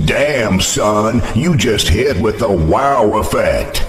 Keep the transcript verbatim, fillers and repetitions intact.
Damn, son, you just hit with the wow effect.